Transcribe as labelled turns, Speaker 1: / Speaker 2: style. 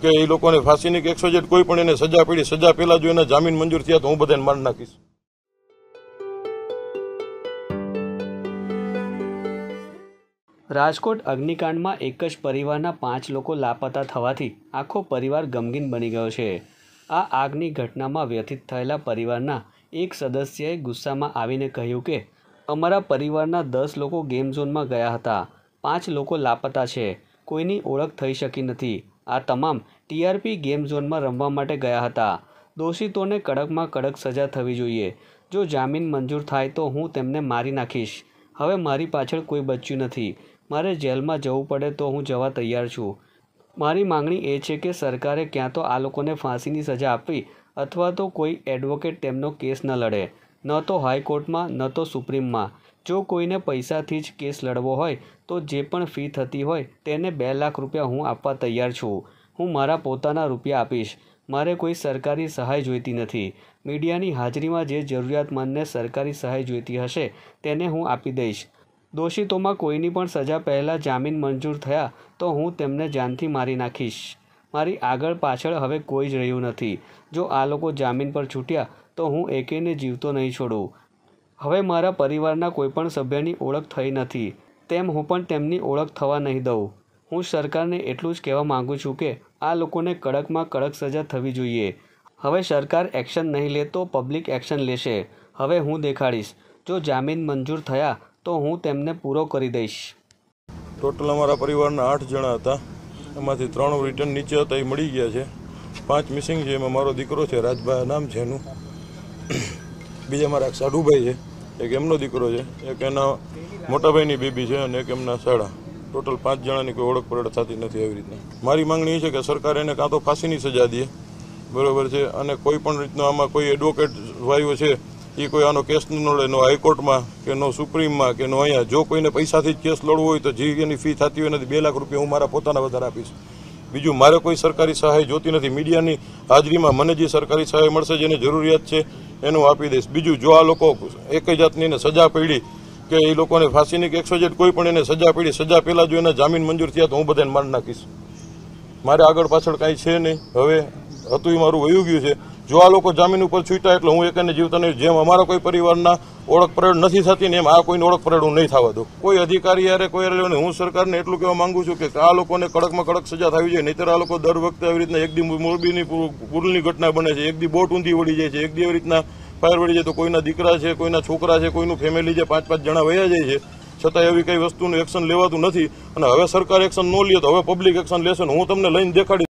Speaker 1: કે એ લોકોને ફાંસીની કે 100 કોઈ પણ એને સજા પડી, સજા પહેલા જો એના જામીન મંજૂર થયા તો હું બધાને મારી નાખીશ।
Speaker 2: રાજકોટ અગ્નિકાંડમાં એક જ પરિવારના 5 લોકો લાપતા થવાથી આખો પરિવાર ગમગીન બની ગયો છે। આ આગની ઘટનામાં વ્યથિત થયેલા પરિવારના એક સદસ્યએ ગુસ્સામાં આવીને કહ્યું કે અમારા પરિવારના 10 લોકો ગેમ ઝોનમાં ગયા હતા, 5 લોકો લાપતા છે, કોઈની ઓળખ થઈ શકી નથી। આ તમામ ટીઆરપી ગેમ ઝોનમાં રમવા માટે ગયા હતા। દોષિતોને કડકમાં કડક સજા થવી જોઈએ। જો જામીન મંજૂર થાય તો હું તેમને મારી નાખીશ। હવે મારી પાછળ કોઈ બચ્યું નથી। મારે જેલમાં જવું પડે તો હું જવા તૈયાર છું। મારી માંગણી એ છે કે સરકારે ક્યાં તો આ લોકોને ફાંસીની સજા આપવી અથવા તો કોઈ એડવોકેટ તેમનો કેસ ન લડે, ન તો હાઈકોર્ટમાં ન તો સુપ્રીમમાં। જો કોઈને પૈસાથી જ કેસ લડવો હોય તો જે પણ ફી થતી હોય તેને 2 લાખ રૂપિયા હું આપવા તૈયાર છું। હું મારા પોતાના રૂપિયા આપીશ। મારે કોઈ સરકારી સહાય જોઈતી નથી। મીડિયાની હાજરીમાં જે જરૂરિયાતમંદને સરકારી સહાય જોઈતી હશે તેને હું આપી દઈશ। દોષિતોમાં કોઈની પણ સજા પહેલાં જામીન મંજૂર થયા તો હું તેમને જાનથી મારી નાખીશ। મારી આગળ પાછળ હવે કોઈ જ રહ્યું નથી। જો આ લોકો જામીન પર છૂટ્યા તો હું એકેયને જીવતો નહીં છોડું। હવે મારા પરિવારના કોઈપણ સભ્યની ઓળખ થઈ નથી તેમ હું પણ તેમની ઓળખ થવા નહીં દઉં। હું સરકારને એટલું જ કહેવા માગું છું કે આ લોકોને કડકમાં કડક સજા થવી જોઈએ। હવે સરકાર એક્શન નહીં લે તો પબ્લિક એક્શન લેશે। હવે હું દેખાડીશ। જો જામીન મંજૂર થયા તો હું તેમને પૂરો કરી દઈશ।
Speaker 1: ટોટલ અમારા પરિવારના 8 જણા હતા, એમાંથી 3 રિટર્ન નીચે હતા, એ મળી ગયા છે। 5 મિસિંગ છે, એમાં મારો દીકરો છે, રાજભાઈ નામ છે એનું, બીજા મારા એક સાઢુભાઈ છે, એક એમનો દીકરો છે, એક એના મોટાભાઈની બેબી છે અને એક એમના સાડા। ટોટલ 5 જણાની કોઈ ઓળખ પરોળ થતી નથી। આવી રીતના મારી માંગણી એ છે કે સરકાર એને કાં તો ફાંસીની સજા દે, બરોબર છે, અને કોઈ પણ રીતનો આમાં કોઈ એડવોકેટ વાયો છે એ કોઈ આનો કેસ ન લડે, નો હાઈકોર્ટમાં કે નો સુપ્રીમમાં કે નો અહીંયા। જો કોઈને પૈસાથી જ કેસ લડવો હોય તો જે એની ફી થતી હોય નથી 2 લાખ રૂપિયા હું મારા પોતાના વધારે આપીશ। બીજું મારે કોઈ સરકારી સહાય જોતી નથી। મીડિયાની હાજરીમાં મને જે સરકારી સહાય મળશે, જેને જરૂરિયાત છે એનું આપી દઈશ। બીજું જો આ લોકો એક જાતની એને સજા પડી કે એ લોકોને ફાંસીની કે 100 કોઈ પણ એને સજા પડી, સજા પહેલાં જો એના જામીન મંજૂર થયા તો હું બધાને મારી નાખીશ। મારે આગળ પાછળ કાંઈ છે નહીં। હવે હતું એ મારું વયું ગયું છે। જો આ લોકો જામીન ઉપર છૂટ્યા એટલે હું એકને જીવતા નહીં। જેમ અમારા કોઈ પરિવારના ઓળખ પરેડ નથી થતી ને એમ આ કોઈની ઓળખ પરેડ હું નહીં થવા દઉં। કોઈ અધિકારી યારે કોઈ યારે હું સરકારને એટલું કહેવા માંગુ છું કે આ લોકોને કડકમાં કડક સજા થવી જોઈએ। નહીંતર આ લોકો દર વખતે આવી રીતના એક દી મોરબીની પુલની ઘટના બને છે, એક દી બોટ ઊંધી વળી જાય છે, એક દી આવી રીતના ફાયર વળી જાય તો કોઈના દીકરા છે, કોઈના છોકરા છે, કોઈનું ફેમિલી છે, 5-5 જણા વયા જાય છે, છતાં એવી કઈ વસ્તુનું એક્શન લેવાતું નથી। અને હવે સરકાર એક્શન ન લે તો હવે પબ્લિક એક્શન લેશે ને હું તમને લઈને દેખાડી।